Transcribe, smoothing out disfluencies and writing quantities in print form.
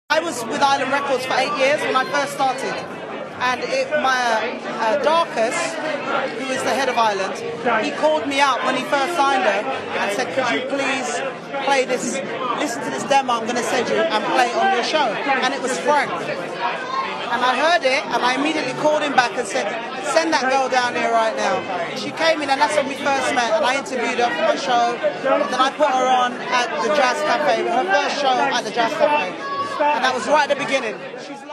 I was with Island Records for 8 years when I first started, and my Darkus, who is the head of Island, he called me up when he first signed her and said, could you please play this, listen to this demo I'm going to send you and play it on your show. And it was Frank. And I heard it, and I immediately called him back and said, send that girl down here right now. She came in, and that's when we first met, and I interviewed her for my show, and then I put her on at the Jazz Cafe, her first show at the Jazz Cafe. And that was right at the beginning.